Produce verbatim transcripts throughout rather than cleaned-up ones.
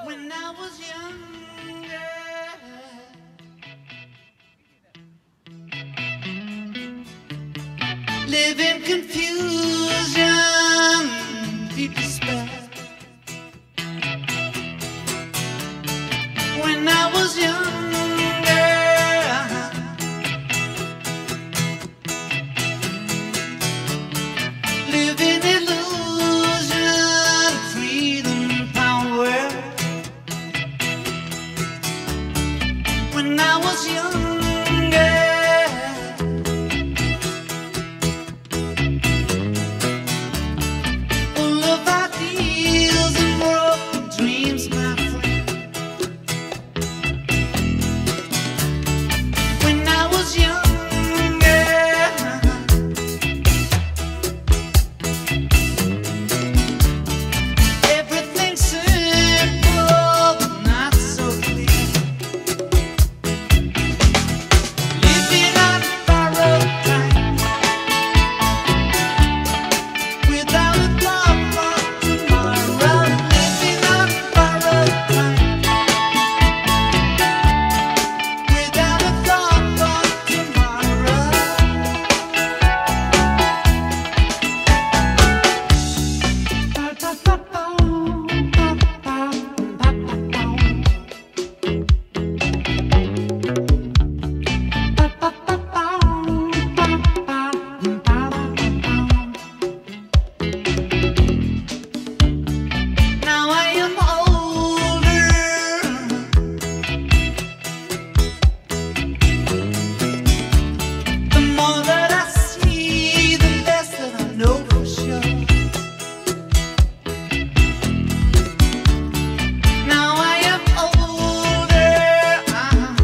When I was younger, live in confusion, deep despair. When I was younger, live in illusion, freedom, power. When I was younger, full of ideals and broken dreams, my friend. When I was younger, everything simple but not so clear. Living on borrowed time, without a thought for tomorrow. Living on borrowed time, without a thought for tomorrow. Now I am older, the more that I see, the less that I know for sure. Now I am older, uh-huh.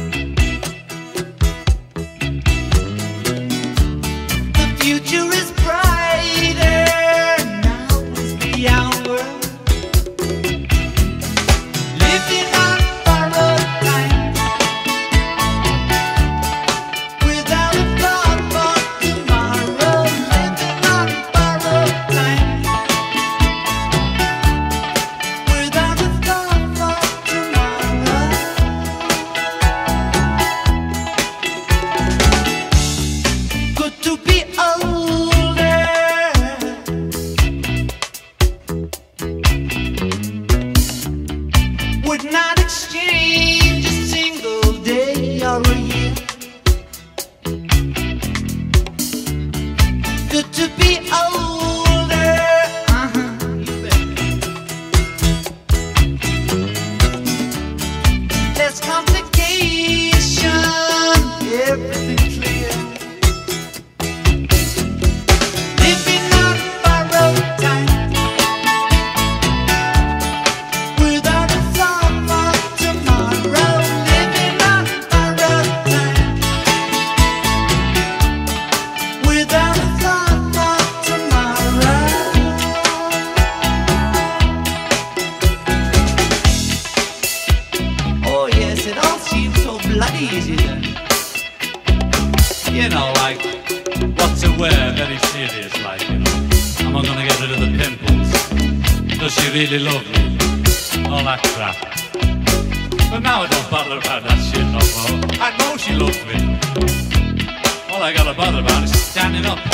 The future is brighter, now is the hour. Living on borrowed time, without a thought for tomorrow. Living on borrowed time, without a thought for tomorrow. Good to be older, would not exchange a single day or a year. Good to be older, uh-huh, you bet. Less complication, everything clear. Living on borrowed time, without a thought for tomorrow. Living on borrowed time, without a thought for tomorrow. Oh yes, it all seems so bloody easy then. You know, like, what to wear, very serious, like, you know. Am I gonna get rid of the pimples? Does she really love me? All that crap. But now I don't bother about that shit no more. I know she loves me. All I gotta bother about is standing up.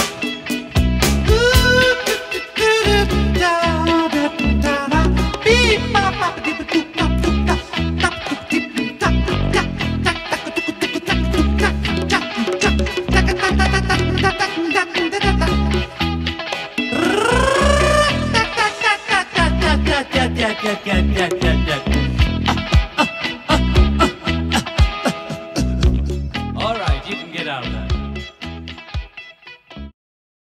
Yeah, yeah, yeah, yeah, yeah.